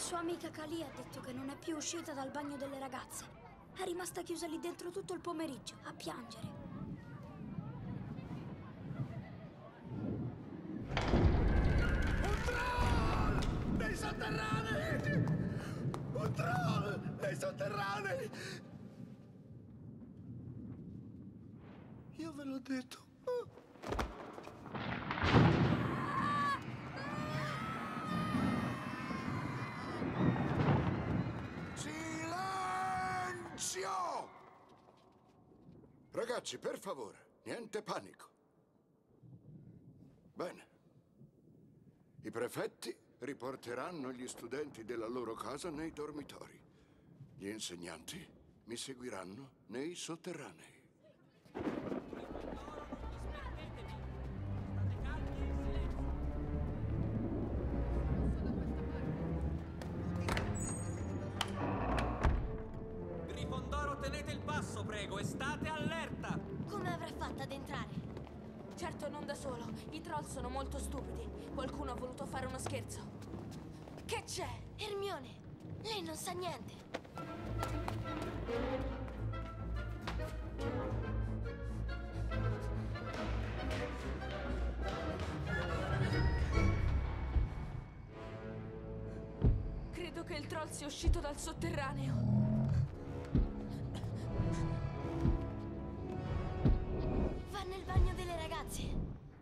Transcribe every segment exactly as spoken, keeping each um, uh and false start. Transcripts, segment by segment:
sua amica Kali ha detto che non è più uscita dal bagno delle ragazze. È rimasta chiusa lì dentro tutto il pomeriggio, a piangere. Un troll! Nei sotterranei! Un troll! Nei sotterranei! Io ve l'ho detto. Silenzio! Ragazzi, per favore, niente panico. Bene. I prefetti riporteranno gli studenti della loro casa nei dormitori. Gli insegnanti mi seguiranno nei sotterranei. Grifondoro, tenete il passo, prego, e state allerta! Come avrà fatto ad entrare? Certo, non da solo. I troll sono molto stupidi. Qualcuno ha voluto fare uno scherzo. Che c'è? Hermione, lei non sa niente. Credo che il troll sia uscito dal sotterraneo. Va nel bagno delle ragazze.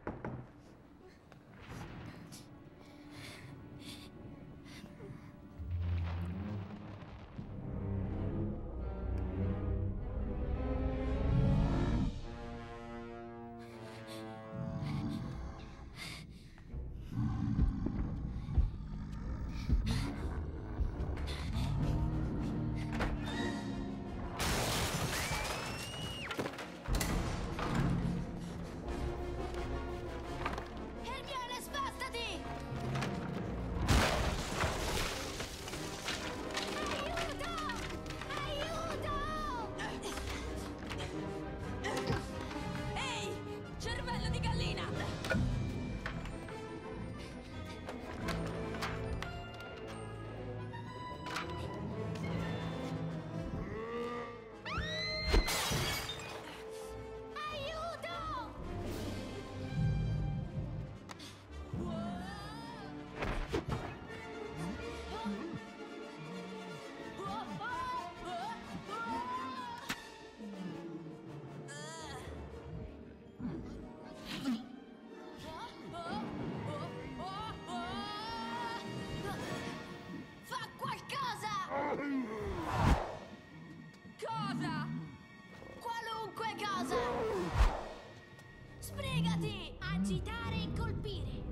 Cosa? Qualunque cosa! Sbrigati! Agitare e colpire!